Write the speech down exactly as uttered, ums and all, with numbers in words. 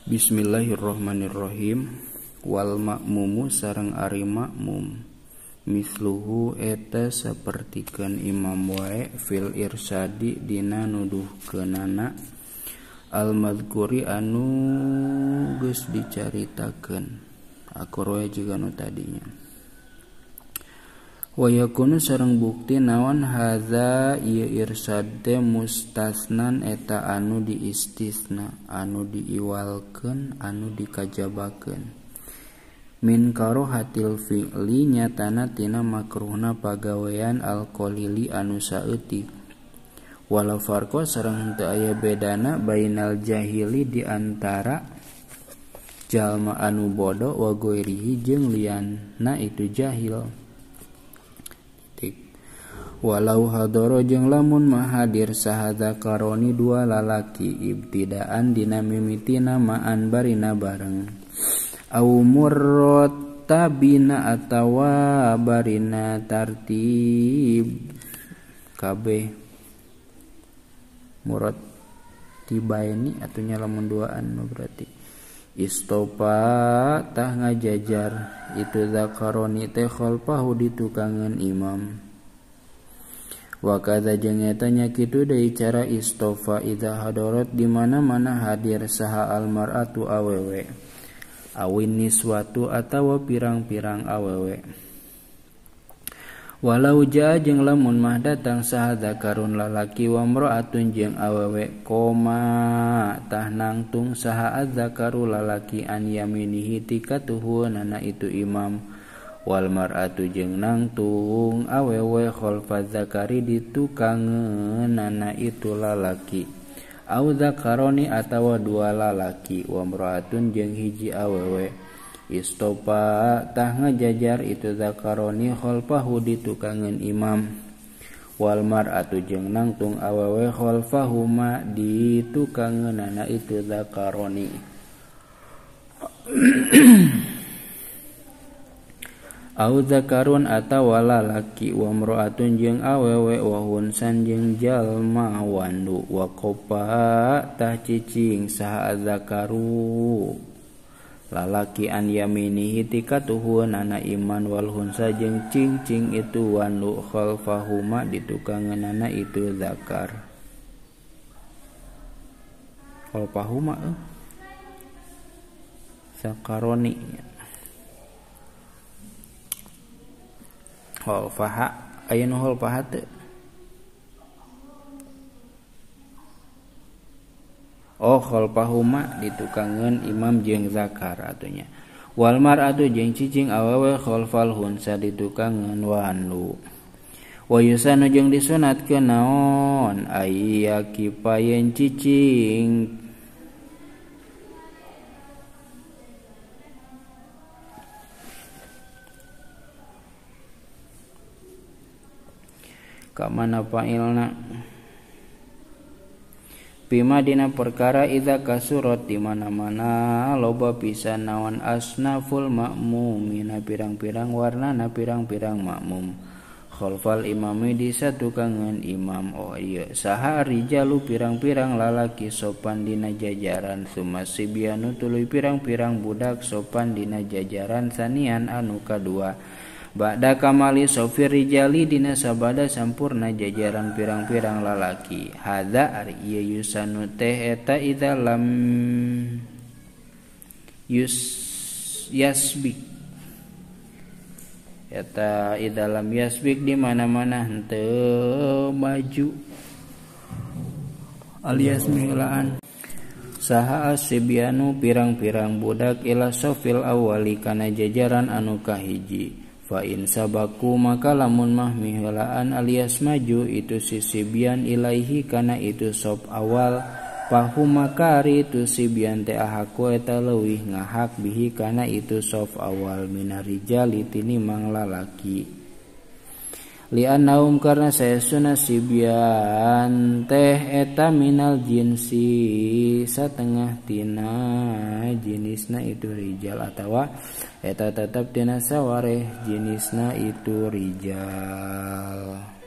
Bismillahirrahmanirrahim. Wal makmumu sareng ari makmum misluhu eta sapertikeun imam wae fil irsadi dina nuduhkeunana al madzkuri anu geus dicaritakeun akoroe juga nu tadinya. Wa yakunu sareng bukti naon hadza ieu irsad teh mustasnan eta anu diistisna, anu diiwalkeun, anu dikajabakeun. Min karohatil fi'li nyatana tina makruhna pagawean alqalili anu saeutik. Walau farqa sareng henteu aya bedana bainal jahili di antara jalma anu bodoh wa ghairihi jeung lianna itu jahil. Walau hadoro jeung lamun mahadir sahada karoni dua lalaki ibtidaan dina mimitina ma'an barina bareng au murrattabina atawa barina tartib kabeh murattibaini atunya lamun duaan berarti istopa tah ngajajar itu zakaroni teh khalfahu di tukangan imam. Wa kadza jeung eta nya kitu deui cara istofa idza hadarat di mana-mana hadir saha almar'atu awewe awin niswatu atawa pirang-pirang awewe. Walau jaa jeung lamun mah datang saha zakarun lalaki wa mar'atun jeung awewe koma tah nangtung saha adzakaru lalaki an yaminihi tikatuhunana itu imam wal mar'atu jeung nangtung awewe khalfa zakari ditukangeunana itu lalaki au zakaroni atawa dua lalaki wa mar'atun jeung hiji awewe istopa tah ngajajar itu zakaroni khalfahu ditukangeun imam wal mar'atu jeung nangtung awewe khalfahuma ditukangeunana itu zakaroni. Au zakarun atawa lalaki wa mar'atun jeung awewe wa hunsan jeung jalma wandu wa qopa tah cicing saha zakaru lalaki an yaminihi tikatuhunana iman wal hunsa jeung cicing itu wandu khalfahuma ditukangeunana itu zakar khalfahuma eh zakaroni khalfaha aya nu khalfaha teu oh khalfahuma ditukangeun imam jeung zakar atunya wal mar'atu jeung cicing awewe khalfal hunsa ditukangeun wandu wa yusanu jeung disunatkeun naon aya kipayen cicing kamana fa'ilna bima dina perkara idza kasurat di mana-mana loba pisan naon asnaful makmumina pirang-pirang warnana pirang-pirang makmum khalfal imami disatukangeun imam oh ieu saha rijalu pirang-pirang lalaki sopan dina jajaran summa sibyanu tuluy pirang-pirang budak sopan dina jajaran sanian anu kadua ba'da kamali sofir rijali dina sabada sampurna jajaran pirang-pirang lalaki hadza ari ieu yusanu teh eta idza lam yus yasbik eta idza lam yasbik di mana-mana henteu maju alias mihlaan saha asibyanu pirang-pirang budak ila sofil awali kana jajaran anu kahiji fa in sabaku maka lamun mah miheulaan alias maju itu sisibian ilaihi kana itu sop awal pahuma kari itu sibian teh ahaku eta leuwih ngahak bihi kana itu sop awal minarijali tinimang lalaki li'annaum karna sayasuna sibian teh eta minal jinsi satengah tina jenisna itu rijal atawa eta tetep tina sawareh jenisna itu rijal.